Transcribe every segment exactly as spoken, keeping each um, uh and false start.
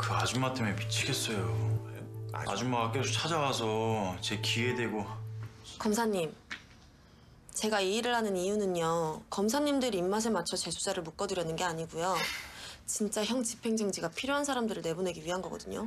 그 아줌마 때문에 미치겠어요. 아줌마가 계속 찾아와서 제 귀에 대고. 검사님, 제가 이 일을 하는 이유는요. 검사님들 입맛에 맞춰 재수자를 묶어두려는 게 아니고요. 진짜 형 집행정지가 필요한 사람들을 내보내기 위한 거거든요.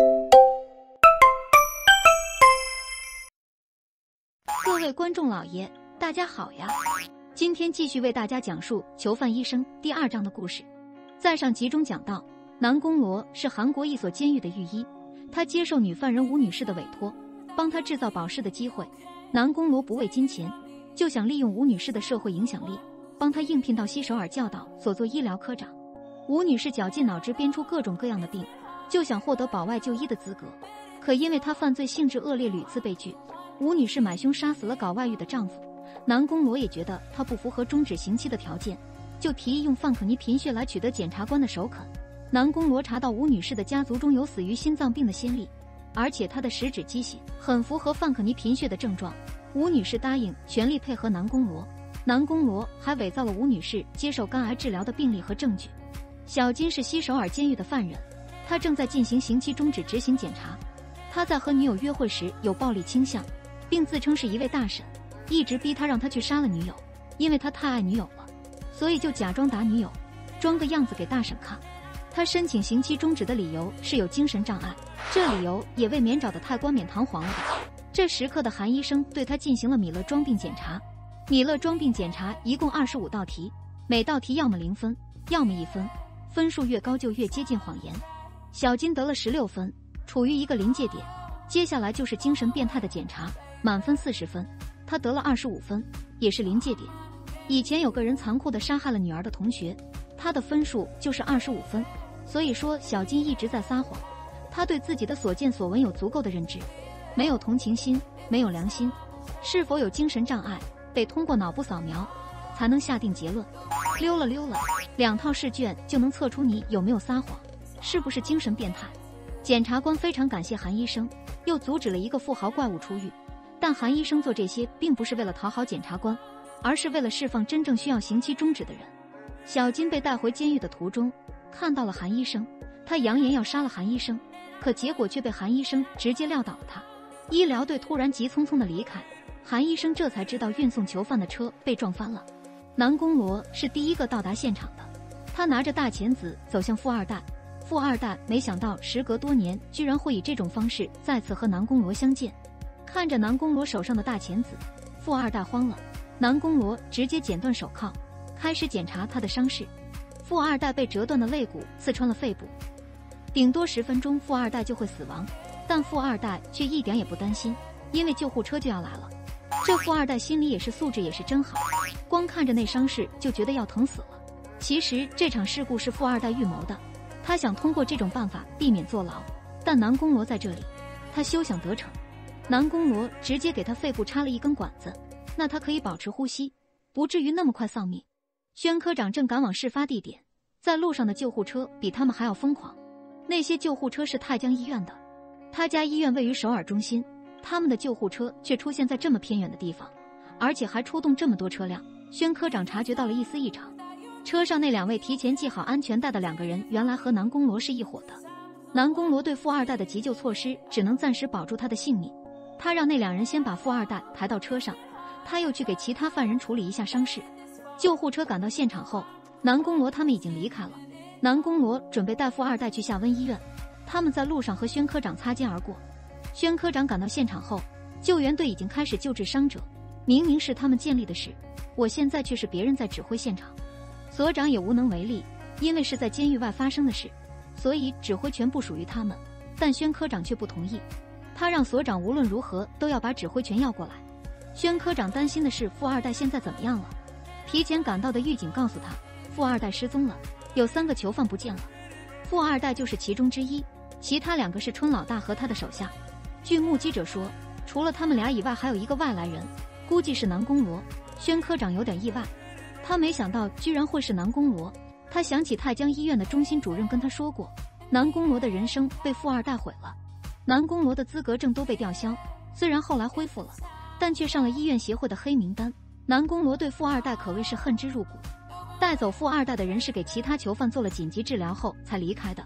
各位观众老爷，大家好呀！今天继续为大家讲述《囚犯医生》第二章的故事。在上集中讲到，南宫罗是韩国一所监狱的狱医，他接受女犯人吴女士的委托，帮他制造保释的机会。南宫罗不为金钱，就想利用吴女士的社会影响力，帮他应聘到西首尔教导所做医疗科长。吴女士绞尽脑汁编出各种各样的病，就想获得保外就医的资格，可因为她犯罪性质恶劣，屡次被拒。 吴女士买凶杀死了搞外遇的丈夫，南宫罗也觉得她不符合终止刑期的条件，就提议用范可尼贫血来取得检察官的首肯。南宫罗查到吴女士的家族中有死于心脏病的先例，而且她的食指畸形很符合范可尼贫血的症状。吴女士答应全力配合南宫罗，南宫罗还伪造了吴女士接受肝癌治疗的病历和证据。小金是西首尔监狱的犯人，他正在进行刑期终止执行检查。他在和女友约会时有暴力倾向。 并自称是一位大婶，一直逼他让他去杀了女友，因为他太爱女友了，所以就假装打女友，装个样子给大婶看。他申请刑期终止的理由是有精神障碍，这理由也未免找得太冠冕堂皇了吧？这时刻的韩医生对他进行了米勒装病检查。米勒装病检查一共二十五道题，每道题要么零分，要么一分，分数越高就越接近谎言。小金得了十六分，处于一个临界点。接下来就是精神变态的检查。 满分四十分，他得了二十五分，也是临界点。以前有个人残酷地杀害了女儿的同学，他的分数就是二十五分。所以说，小金一直在撒谎。他对自己的所见所闻有足够的认知，没有同情心，没有良心，是否有精神障碍，得通过脑部扫描才能下定结论。溜了溜了，两套试卷就能测出你有没有撒谎，是不是精神变态。检察官非常感谢韩医生，又阻止了一个富豪怪物出狱。 但韩医生做这些并不是为了讨好检察官，而是为了释放真正需要刑期终止的人。小金被带回监狱的途中，看到了韩医生，他扬言要杀了韩医生，可结果却被韩医生直接撂倒了他。医疗队突然急匆匆的离开，韩医生这才知道运送囚犯的车被撞翻了。南宫罗是第一个到达现场的，他拿着大钳子走向富二代。富二代没想到时隔多年，居然会以这种方式再次和南宫罗相见。 看着南宫罗手上的大钳子，富二代慌了。南宫罗直接剪断手铐，开始检查他的伤势。富二代被折断的肋骨刺穿了肺部，顶多十分钟富二代就会死亡。但富二代却一点也不担心，因为救护车就要来了。这富二代心里也是素质也是真好，光看着那伤势就觉得要疼死了。其实这场事故是富二代预谋的，他想通过这种办法避免坐牢。但南宫罗在这里，他休想得逞。 南宫罗直接给他肺部插了一根管子，那他可以保持呼吸，不至于那么快丧命。宣科长正赶往事发地点，在路上的救护车比他们还要疯狂。那些救护车是泰江医院的，他家医院位于首尔中心，他们的救护车却出现在这么偏远的地方，而且还出动这么多车辆。宣科长察觉到了一丝异常，车上那两位提前系好安全带的两个人，原来和南宫罗是一伙的。南宫罗对富二代的急救措施，只能暂时保住他的性命。 他让那两人先把富二代抬到车上，他又去给其他犯人处理一下伤势。救护车赶到现场后，南宫罗他们已经离开了。南宫罗准备带富二代去夏温医院，他们在路上和宣科长擦肩而过。宣科长赶到现场后，救援队已经开始救治伤者。明明是他们建立的事，我现在却是别人在指挥现场。所长也无能为力，因为是在监狱外发生的事，所以指挥权不属于他们。但宣科长却不同意。 他让所长无论如何都要把指挥权要过来。宣科长担心的是富二代现在怎么样了。提前赶到的狱警告诉他，富二代失踪了，有三个囚犯不见了，富二代就是其中之一，其他两个是春老大和他的手下。据目击者说，除了他们俩以外，还有一个外来人，估计是南宫罗。宣科长有点意外，他没想到居然会是南宫罗。他想起泰江医院的中心主任跟他说过，南宫罗的人生被富二代毁了。 南宫罗的资格证都被吊销，虽然后来恢复了，但却上了医院协会的黑名单。南宫罗对富二代可谓是恨之入骨。带走富二代的人是给其他囚犯做了紧急治疗后才离开的。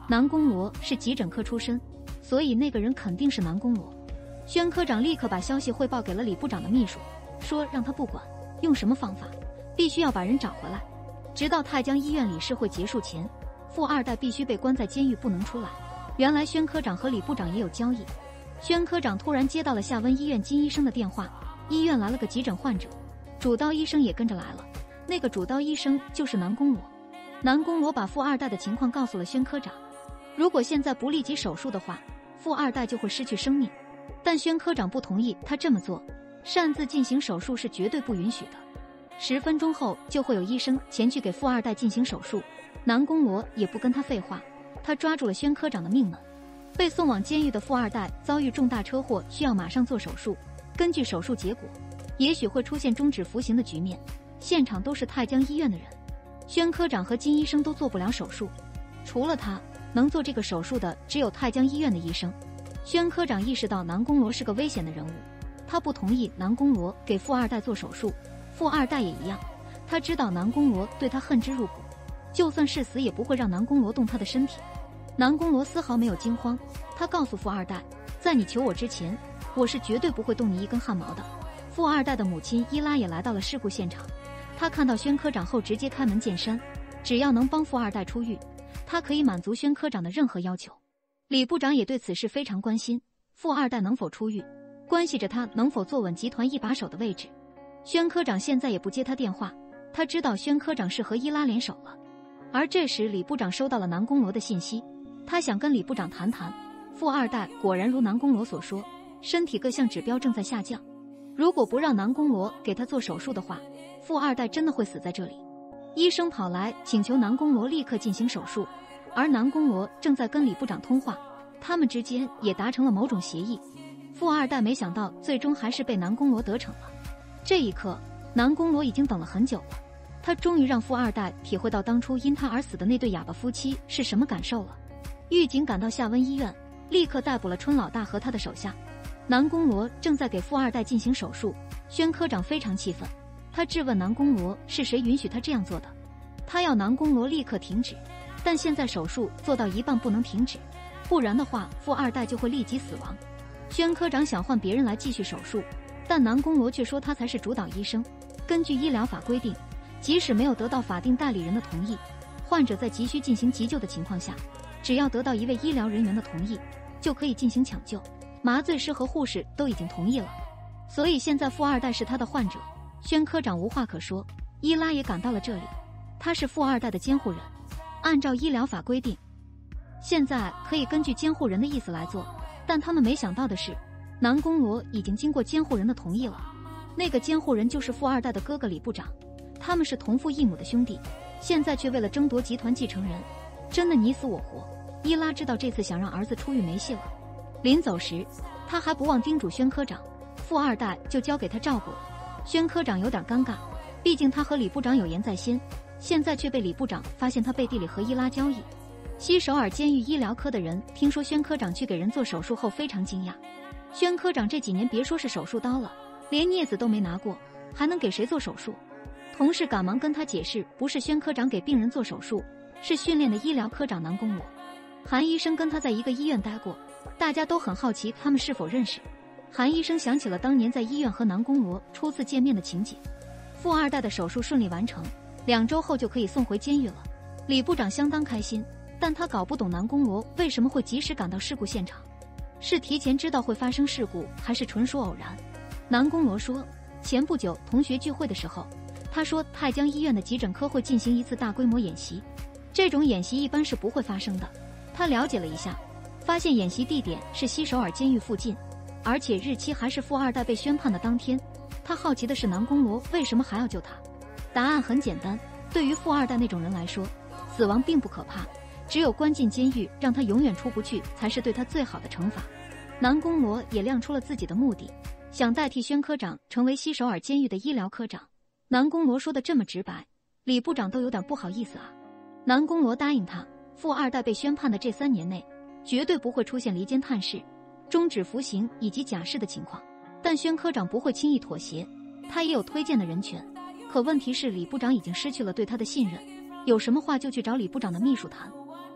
南宫罗是急诊科出身，所以那个人肯定是南宫罗。宣科长立刻把消息汇报给了李部长的秘书，说让他不管用什么方法，必须要把人找回来，直到泰江医院理事会结束前，富二代必须被关在监狱不能出来。原来宣科长和李部长也有交易。宣科长突然接到了夏温医院金医生的电话，医院来了个急诊患者，主刀医生也跟着来了。那个主刀医生就是南宫罗。南宫罗把富二代的情况告诉了宣科长，如果现在不立即手术的话，富二代就会失去生命。但宣科长不同意他这么做，擅自进行手术是绝对不允许的。十分钟后就会有医生前去给富二代进行手术。南宫罗也不跟他废话，他抓住了宣科长的命门。被送往监狱的富二代遭遇重大车祸，需要马上做手术。根据手术结果，也许会出现终止服刑的局面。现场都是泰江医院的人，宣科长和金医生都做不了手术，除了他，能做这个手术的只有泰江医院的医生。宣科长意识到南宫罗是个危险的人物，他不同意南宫罗给富二代做手术。富二代也一样，他知道南宫罗对他恨之入骨，就算是死也不会让南宫罗动他的身体。南宫罗丝毫没有惊慌，他告诉富二代，在你求我之前，我是绝对不会动你一根汗毛的。富二代的母亲伊拉也来到了事故现场，他看到宣科长后直接开门见山，只要能帮富二代出狱，他可以满足宣科长的任何要求。李部长也对此事非常关心，富二代能否出狱，关系着他能否坐稳集团一把手的位置。宣科长现在也不接他电话，他知道宣科长是和伊拉联手了。而这时李部长收到了南宫罗的信息，他想跟李部长谈谈。富二代果然如南宫罗所说，身体各项指标正在下降，如果不让南宫罗给他做手术的话，富二代真的会死在这里。医生跑来请求南宫罗立刻进行手术，而南宫罗正在跟李部长通话，他们之间也达成了某种协议。富二代没想到最终还是被南宫罗得逞了。这一刻，南宫罗已经等了很久了，他终于让富二代体会到当初因他而死的那对哑巴夫妻是什么感受了。狱警赶到夏温医院，立刻逮捕了春老大和他的手下。南宫罗正在给富二代进行手术，宣科长非常气愤，他质问南宫罗是谁允许他这样做的，他要南宫罗立刻停止，但现在手术做到一半不能停止，不然的话富二代就会立即死亡。宣科长想换别人来继续手术，但南宫罗却说他才是主导医生，根据医疗法规定，即使没有得到法定代理人的同意，患者在急需进行急救的情况下，只要得到一位医疗人员的同意，就可以进行抢救。麻醉师和护士都已经同意了，所以现在富二代是他的患者。宣科长无话可说，伊拉也赶到了这里，他是富二代的监护人，按照医疗法规定，现在可以根据监护人的意思来做，但他们没想到的是，南宫罗已经经过监护人的同意了。那个监护人就是富二代的哥哥李部长，他们是同父异母的兄弟，现在却为了争夺集团继承人，真的你死我活。伊拉知道这次想让儿子出狱没戏了，临走时他还不忘叮嘱宣科长，富二代就交给他照顾了。宣科长有点尴尬，毕竟他和李部长有言在先，现在却被李部长发现他背地里和伊拉交易。西首尔监狱医疗科的人听说宣科长去给人做手术后非常惊讶，宣科长这几年别说是手术刀了，连镊子都没拿过，还能给谁做手术？同事赶忙跟他解释，不是宣科长给病人做手术，是训练的医疗科长南宫罗。韩医生跟他在一个医院待过，大家都很好奇他们是否认识。韩医生想起了当年在医院和南宫罗初次见面的情景。富二代的手术顺利完成，两周后就可以送回监狱了。李部长相当开心，但他搞不懂南宫罗为什么会及时赶到事故现场，是提前知道会发生事故，还是纯属偶然？南宫罗说，前不久同学聚会的时候，他说泰江医院的急诊科会进行一次大规模演习，这种演习一般是不会发生的。他了解了一下，发现演习地点是西首尔监狱附近，而且日期还是富二代被宣判的当天。他好奇的是南宫罗为什么还要救他？答案很简单，对于富二代那种人来说，死亡并不可怕，只有关进监狱让他永远出不去才是对他最好的惩罚。南宫罗也亮出了自己的目的，想代替宣科长成为西首尔监狱的医疗科长。南宫罗说的这么直白，李部长都有点不好意思啊。南宫罗答应他，富二代被宣判的这三年内，绝对不会出现离间探视、终止服刑以及假释的情况。但宣科长不会轻易妥协，他也有推荐的人权。可问题是李部长已经失去了对他的信任，有什么话就去找李部长的秘书谈。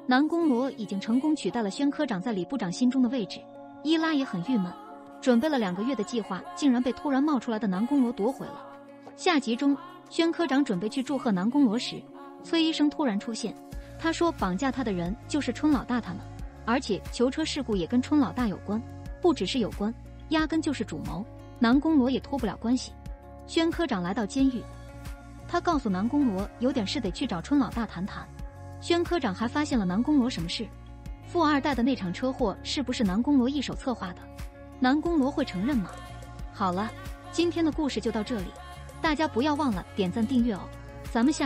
南宫罗已经成功取代了宣科长在李部长心中的位置，伊拉也很郁闷，准备了两个月的计划竟然被突然冒出来的南宫罗夺回了。下集中，宣科长准备去祝贺南宫罗时，崔医生突然出现，他说绑架他的人就是春老大他们，而且囚车事故也跟春老大有关，不只是有关，压根就是主谋，南宫罗也脱不了关系。宣科长来到监狱，他告诉南宫罗有点事得去找春老大谈谈。宣科长还发现了南宫罗什么事？富二代的那场车祸是不是南宫罗一手策划的？南宫罗会承认吗？好了，今天的故事就到这里，大家不要忘了点赞订阅哦，咱们下